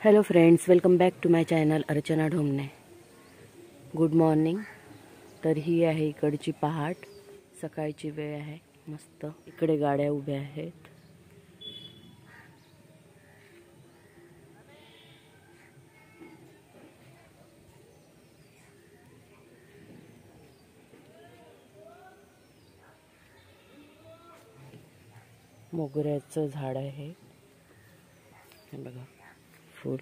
Hello friends, welcome back to my channel Archana Dhomane. Good morning. तर ही आहे इकडची पहाट, सकाळची वेळ आहे. मस्त इकडे गाड्या उभ्या आहेत. मोगऱ्याचं झाड आहे, हे बघा फूल.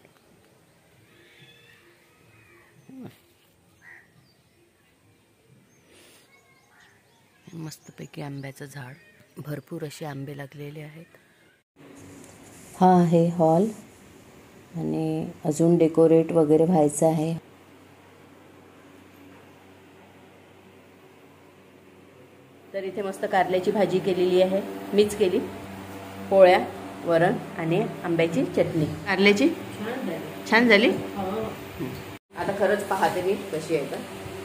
मस्तपैकी आंब्याचं झाड, भरपूर असे आंबे लागलेले आहेत. हा आहे हॉल आणि अजून डेकोरेट वगैरे व्हायचं आहे. तर इथे मस्त कारल्याची भाजी केलेली आहे, मीच केली. पोळ्या, वरण आणि आंब्याची चटणी. कारल्याची छान झाली. आता खरंच पाहते मी कशी आहे. तर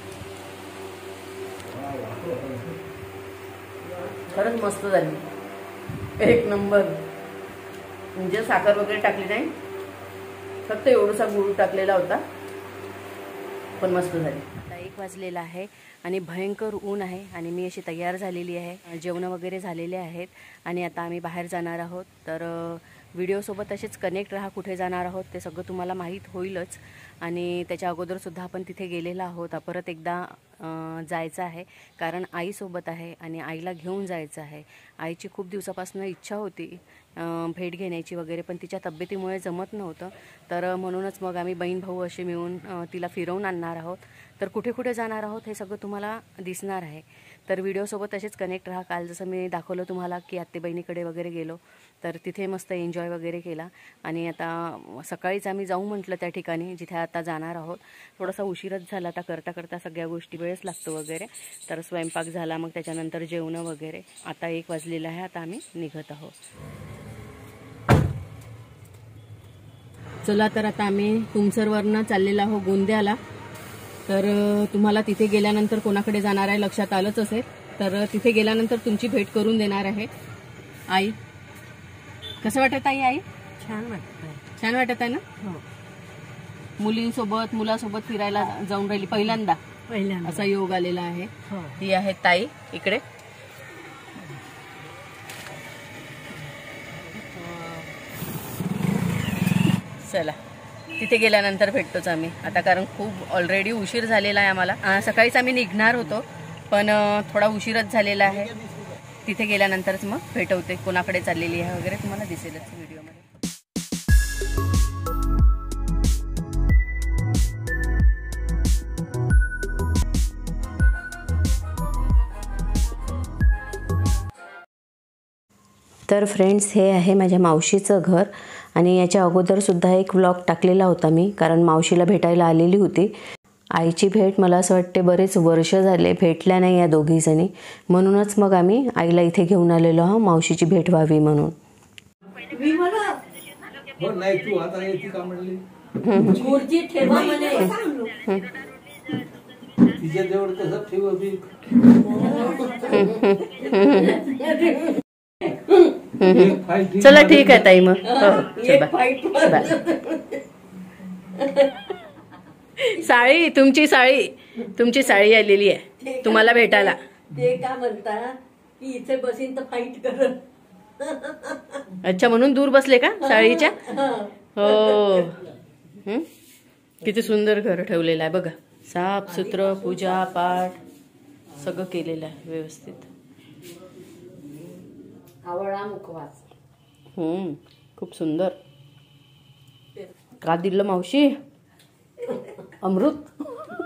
खरंच मस्त झाली, एक नंबर. म्हणजे साखर वगैरे टाकली नाही, फक्त एवढासा गूळ टाकलेला होता, पण मस्त झाली. आता 1 वाजलेला आहे आणि भयंकर ऊन आहे आणि मी अशी तयार झालेली आहे. जेवण वगैरे झालेले आहेत आणि आता आम्ही बाहेर जाणार आहोत. तर व्हिडिओसोबत असेच कनेक्ट राहा. कुठे जाणार आहोत ते सगळं तुम्हाला माहीत होईलच. आणि त्याच्या अगोदरसुद्धा आपण तिथे गेलेलो आहोत. परत एकदा जायचं आहे, कारण आईसोबत आहे आणि आईला घेऊन जायचं आहे. आईची खूप दिवसापासून इच्छा होती भेट घेण्याची वगैरे, पण तिच्या तब्येतीमुळे जमत नव्हतं. तर म्हणूनच मग आम्ही बहीण भाऊ असे मिळून तिला फिरवून आणणार आहोत. तर कुठे कुठे जाणार आहोत हे सगळं तुम्हाला दिसणार आहे. तर व्हिडिओसोबत असेच कनेक्ट राहा. काल जसं मी दाखवलं तुम्हाला की आत्ते बहिणीकडे वगैरे गेलो, तर तिथे मस्त एन्जॉय वगैरे केला. आणि आता सकाळीच आम्ही जाऊ म्हटलं त्या ठिकाणी जिथे आता जाणार आहोत. थोडासा उशीरच झाला. आता करता करता सगळ्या गोष्टी वेळच लागतो वगैरे. तर स्वयंपाक झाला, मग त्याच्यानंतर जेवणं वगैरे. आता 1 वाजलेलं आहे. आता आम्ही निघत आहोत. चला, तर आता आम्ही तुमसरवरनं चाललेलो आहोत गोंदियाला. तर तुम्हाला तिथे गेल्यानंतर कोणाकडे जाणार आहे लक्षात आलंच असेल. तर तिथे गेल्यानंतर तुमची भेट करून देणार आहे आई. कसं वाटत आहे आई? छान वाटत आहे. छान वाटत आहे ना? हो. मुलासोबत फिरायला जाऊन राहिली पहिल्यांदा असा योग आलेला आहे. ही आहे ताई इकडे. चला, तिथे गेल्यानंतर भेटतोच आम्ही आता, कारण खूप ऑलरेडी उशीर झालेला आहे आम्हाला. सकाळीच आम्ही निघणार होतो, पण थोडा उशीरच झालेला आहे. तिथे गेल्यानंतरच मग भेटवते, कोणाकडे चाललेली आहे वगैरे तुम्हाला दिसेलच व्हिडिओमध्ये. तर फ्रेंड्स, हे आहे माझ्या मावशीचं घर. आणि याच्या अगोदरसुद्धा एक व्लॉग टाकलेला होता मी, कारण मावशीला भेटायला आलेली होती. आईची भेट मला असं वाटते बरेच वर्ष झाले भेटल्या नाही या दोघीजणी. म्हणूनच मग आम्ही आईला इथे घेऊन आलेलो आहोत, मावशीची भेट व्हावी म्हणून. चला ठीक आहे ताई, मग साळी, तुमची साळी आलेली आहे तुम्हाला भेटायला. ते काय म्हणता की इथे बसीन तर फाईट करत. अच्छा, म्हणून दूर बसले का साळीच्या? हो. किती सुंदर घर ठेवलेलं आहे बघा. साफ सुत्र, पूजा पाठ सगळं केलेलं आहे व्यवस्थित. आवळा मुखवास. खूप सुंदर. का दिलं मावशी? अमृत.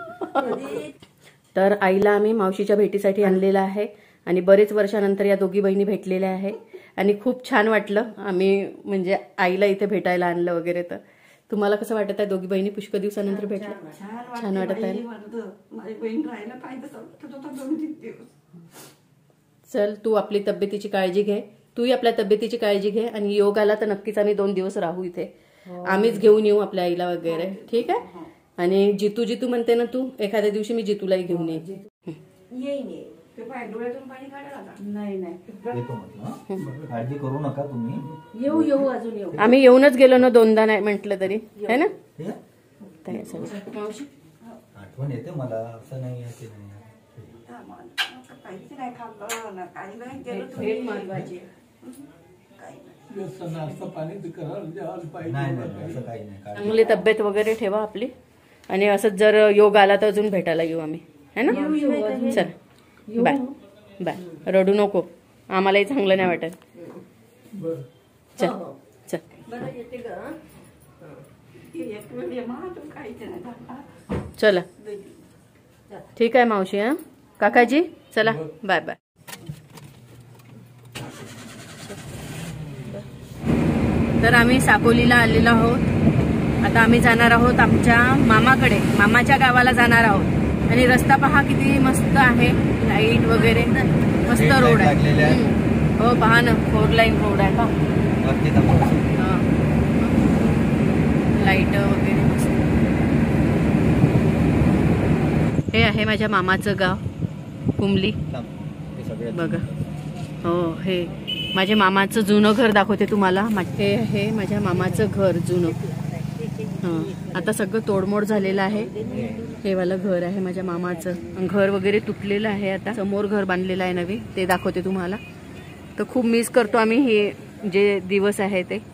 तर आईला आम्ही मावशीच्या भेटीसाठी आणलेला आहे आणि बरेच वर्षानंतर या दोघी बहिणी भेटलेल्या आहे आणि खूप छान वाटलं. आम्ही म्हणजे आईला इथे भेटायला आणलं वगैरे. तर तुम्हाला कसं वाटत आहे? दोघी बहिणी पुष्कळ दिवसानंतर भेटल्या, छान वाटत आहे. चल, तू आपली तब्येतीची काळजी घे, तूही आपल्या तब्येतीची काळजी घे. आणि योग आला तर नक्कीच आम्ही 2 दिवस राहू इथे. आम्हीच घेऊन येऊ आपल्या आईला वगैरे, ठीक आहे? आणि जितू म्हणते ना तू, एखाद्या दिवशी मी जितूलाही घेऊन येईन. ते पाय डोळ्यातून पाणी काढायला आता. नाही नाही येतो म्हटलं, काळजी करू नका तुम्ही. येऊ अजून येऊ. आम्ही येऊनच गेलो ना, दोनदा नाही म्हटलं तरी है ना. मावशी आठवण येते मला, असं नाही आहे की नाही. चांगली तब्येत वगैरे ठेवा आपली, आणि असंच जर योग आला तर अजून भेटायला येऊ आम्ही, है ना. चल बाय बाय. रडू नको, आम्हालाही चांगलं नाही वाटत. चल चल. चला ठीक आहे मावशी. हा काकाजी चला बाय बाय. तर आम्ही साकोलीला आलेलो आहोत. आता आम्ही जाणार आहोत आमच्या मामाकडे, मामाच्या गावाला जाणार आहोत. आणि रस्ता पहा किती मस्त आहे, लाईट वगैरे मस्त रोड आहे. हो पहा ना, 4 लाईन रोड आहे का, लाईट वगैरे मस्त. हे आहे माझ्या मामाचं गाव कुमली बघा. हो हे माझ्या मामाचं जुनं घर दाखवते तुम्हाला. हे आहे माझ्या मामाचं घर जुनं. आता सगळं तोडमोड झालेलं आहे. हे वाला घर आहे माझ्या मामाचं. घर वगैरे तुटलेलं आहे. आता समोर घर बांधलेलं आहे नवीन, ते दाखवते तुम्हाला. तर खूप मिस करतो आम्ही हे जे दिवस आहे ते.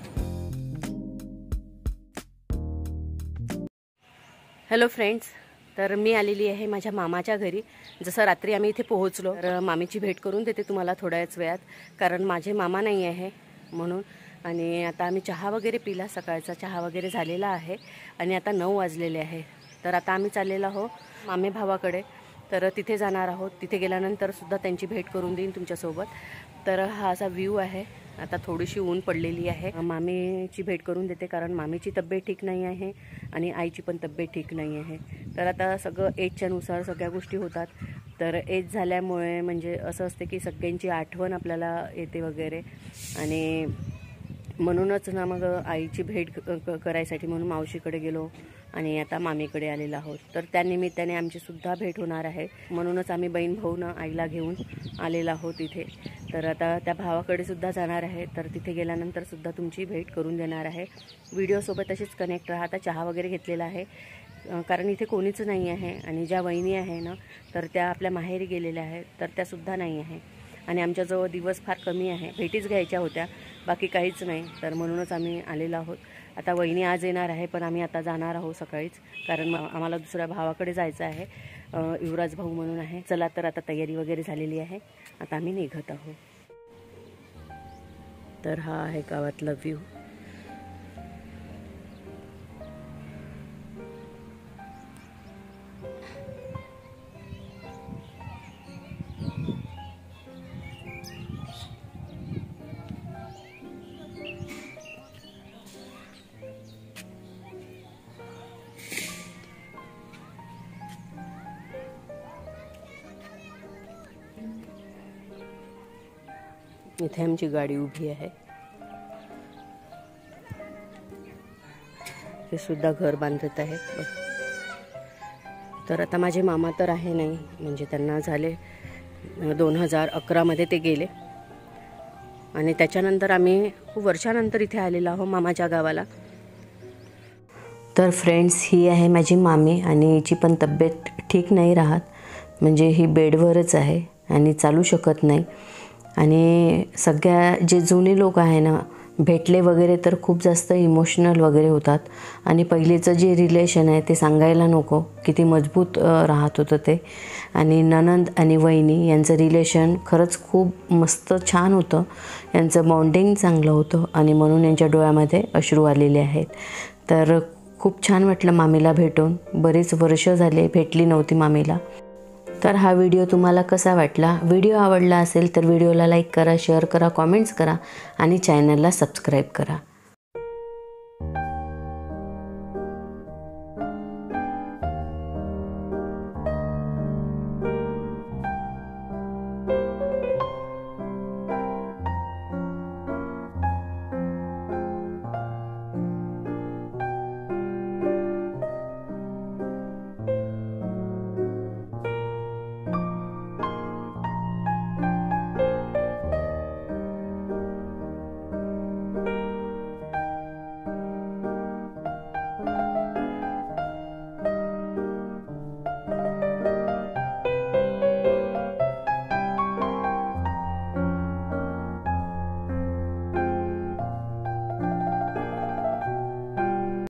हॅलो फ्रेंड्स, तर मी आलेली आहे माझ्या मामाच्या घरी. जसं रात्री आम्ही इथे पोहोचलो, तर मामीची भेट करून देते तुम्हाला थोड्याच वेळात, कारण माझे मामा नाही आहे म्हणून. आणि आता आम्ही चहा वगैरे पिला, सकाळचा चहा वगैरे झालेला आहे. आणि आता 9 वाजलेले आहे. तर आता आम्ही चाललेलो आहोत मामे भावाकडे. तर तिथे जाणार आहोत. तिथे गेल्यानंतर सुद्धा त्यांची भेट करून देईन तुमच्यासोबत. तर हा असा व्ह्यू आहे. आता थोडीशी ऊन पडलेली आहे. मामीची भेट करून देते, कारण मामीची तब्येत ठीक नाही आहे आणि आईची पण तब्येत ठीक नाही आहे. तर आता सगळं एजच्या नुसार सगळ्या गोष्टी होतात. तर एज झाल्यामुळे म्हणजे असं असते की सगळ्यांची आठवण आपल्याला येते वगैरे. आणि म्हणूनच ना मग आईची भेट करायसाठी म्हणून मावशीकडे गेलो आणि आता मामीकडे आलेलो आहोत. तर त्यानिमित्ताने आमची सुद्धा भेट होणार आहे. म्हणूनच आम्ही बहीण भाऊ ना आईला घेऊन आलेलो आहोत इथे. तर आता त्या भावाकडे सुद्धा जाणार आहे. तर तिथे गेल्यानंतर सुद्धा तुमची भेट करून देणार आहे. व्हिडिओसोबत अशीच कनेक्ट राहा. आता चहा वगैरे घेतलेला आहे, कारण इथे कोणीच नाही आहे. आणि ज्या वहिनी आहे ना, तर त्या आपल्या माहेरी गेलेल्या आहेत, तर त्यासुद्धा नाही आहे. आणि आमच्याजवळ दिवस फार कमी आहे. भेटीच घ्यायच्या होत्या, बाकी काहीच नाही. तर म्हणूनच आम्ही आलेलो आहोत. आता वहिनी आज येणार आहे, पण आम्ही आता जाणार आहोत सकाळीच, कारण आम्हाला दुसऱ्या भावाकडे जायचं आहे. युवराज भाऊ म्हणून आहे. चला तर आता तयारी वगैरे झालेली आहे. आता आम्ही निघत आहोत. तर हा आहे गावातला व्ह्यू. इथे आमची गाडी उभी आहे. हे सुद्धा घर बांधत आहे. तर आता माझे मामा तर आहे नाही, म्हणजे त्यांना झाले 2011 मध्ये ते गेले. आणि त्याच्यानंतर आम्ही खूप वर्षानंतर इथे आलेलो आहोत मामाच्या गावाला. तर फ्रेंड्स, ही आहे माझी मामी आणि हिची पण तब्येत ठीक नाही राहत. म्हणजे ही बेडवरच आहे आणि चालू शकत नाही. आणि सगळ्या जे जुने लोक आहे ना, भेटले वगैरे तर खूप जास्त इमोशनल वगैरे होतात. आणि पहिलेचं जे रिलेशन आहे ते सांगायला नको, किती मजबूत राहत होतं ते. आणि ननंद आणि वहिनी यांचं रिलेशन खरंच खूप मस्त छान होतं. यांचं बॉन्डिंग चांगलं होतं आणि म्हणून यांच्या डोळ्यामध्ये अश्रू आलेले आहेत. तर खूप छान वाटलं मामीला भेटून. बरेच वर्ष झाले भेटली नव्हती मामीला. तर हा व्हिडिओ तुम्हाला कसा वाटला? व्हिडिओ आवडला असेल तर व्हिडिओला लाईक करा, शेअर करा, कॉमेंट्स करा आणि चॅनलला सबस्क्राईब करा.